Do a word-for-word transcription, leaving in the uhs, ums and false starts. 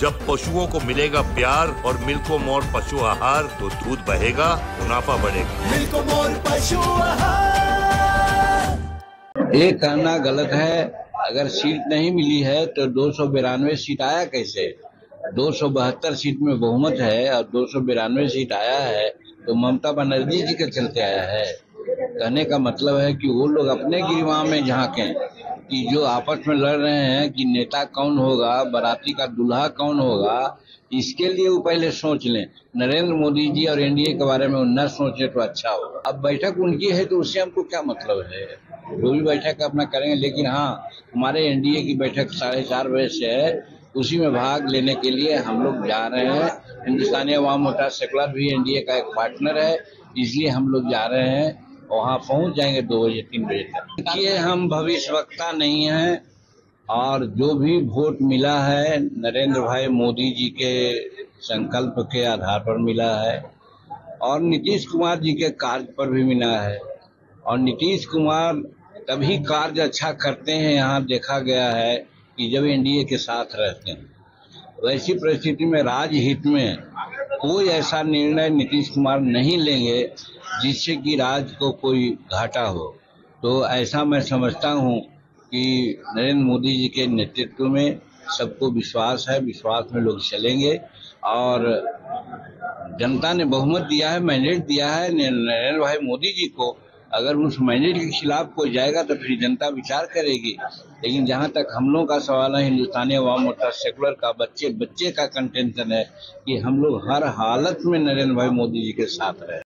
जब पशुओं को मिलेगा प्यार और मिल्को मोर पशु आहार तो दूध बहेगा, मुनाफा बढ़ेगा। मिल्को मोर पशु आहार। ये कहना गलत है। अगर सीट नहीं मिली है तो दो सौ बिरानवे सीट आया कैसे? दो सौ बहत्तर सीट में बहुमत है और दो सौ बिरानवे सीट आया है तो ममता बनर्जी जी के चलते आया है। कहने का मतलब है कि वो लोग अपने गिरवां में झांकें कि जो आपस में लड़ रहे हैं कि नेता कौन होगा, बाराती का दूल्हा कौन होगा, इसके लिए वो पहले सोच लें। नरेंद्र मोदी जी और एनडीए के बारे में वो न सोचे तो अच्छा होगा। अब बैठक उनकी है तो उससे हमको क्या मतलब है, जो भी बैठक अपना करेंगे। लेकिन हाँ, हमारे एनडीए की बैठक साढ़े चार बजे से है, उसी में भाग लेने के लिए हम लोग जा रहे हैं। हिंदुस्तानी अवाम मोर्चा सेकुलर भी एनडीए का एक पार्टनर है, इसलिए हम लोग जा रहे हैं। वहाँ पहुंच जाएंगे दो बजे तीन बजे तक। देखिए, हम भविष्यवक्ता नहीं हैं और जो भी वोट मिला है नरेंद्र भाई मोदी जी के संकल्प के आधार पर मिला है और नीतीश कुमार जी के कार्य पर भी मिला है। और नीतीश कुमार तभी कार्य अच्छा करते हैं, यहाँ देखा गया है कि जब एनडीए के साथ रहते हैं। वैसी परिस्थिति में राजहित में कोई ऐसा निर्णय नीतीश कुमार नहीं लेंगे जिससे कि राज्य को कोई घाटा हो। तो ऐसा मैं समझता हूँ कि नरेंद्र मोदी जी के नेतृत्व में सबको विश्वास है, विश्वास में लोग चलेंगे और जनता ने बहुमत दिया है, मैंडेट दिया है नरेंद्र भाई मोदी जी को। अगर उस मैंडेट के खिलाफ कोई जाएगा तो फिर जनता विचार करेगी। लेकिन जहां तक हम लोग का सवाल है, हिंदुस्तानी अवाम मोर्चा सेकुलर का बच्चे बच्चे का कंटेंशन है कि हम लोग हर हालत में नरेंद्र भाई मोदी जी के साथ रहे।